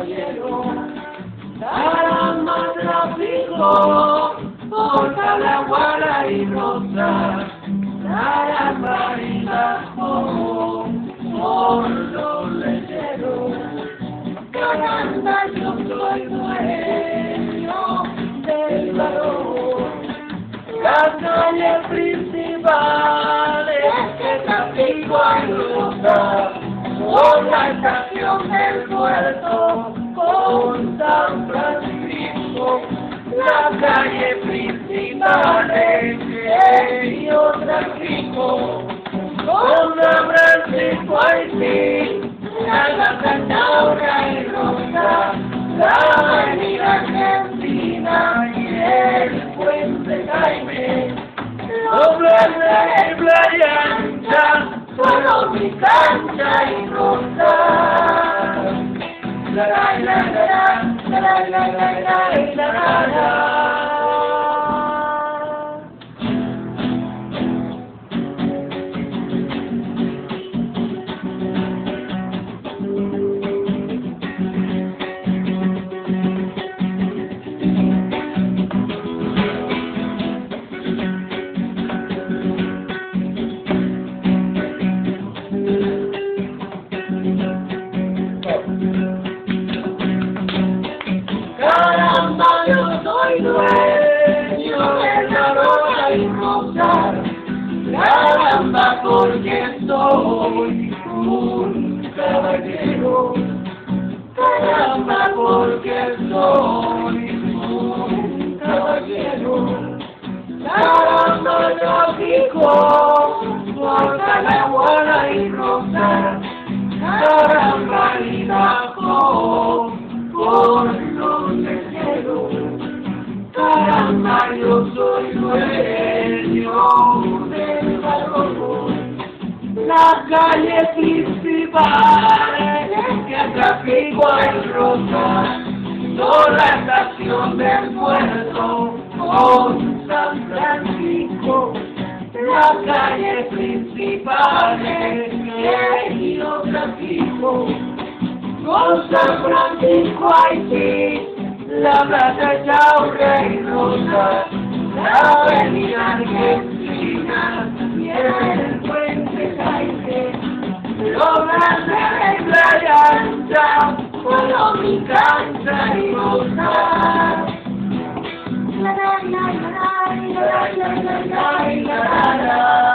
caballero. Caramba, tráfico, por Calaguara y Rosa. Caramba, y bajo, por los lecheros. Caramba, yo soy dueño del valor. Las calles principales que tráfico hay Rosa. Por la estación del puerto con San Francisco, la calle principal que yo tráfico con San Francisco Haití, la Cantabria y Rosa, la avenida Argentina y el puente Jaime, los verdes y playa ancha. Solo mi cancha y rosa. La la la la la la la la la la la. Caramba, yo soy dueño de la rosa y rosar. Caramba, porque soy un caballero. Caramba, porque soy un caballero. Caramba, yo fijo por Calaguara y Rosa. Caramba, y bajo por los lecheros. Caramba, yo soy dueño del valor. La calle principal que tráfico hay Rosa. Toda la estación del puerto con San Francisco. La calle principal que yo tráfico con San Francisco Haití, la Plaza Chaurre y Rosa, la avenida Argentina y el puente Jaime, los grandes de playa ancha, solo mi cancha y rosa. La la la la la la la la la la la.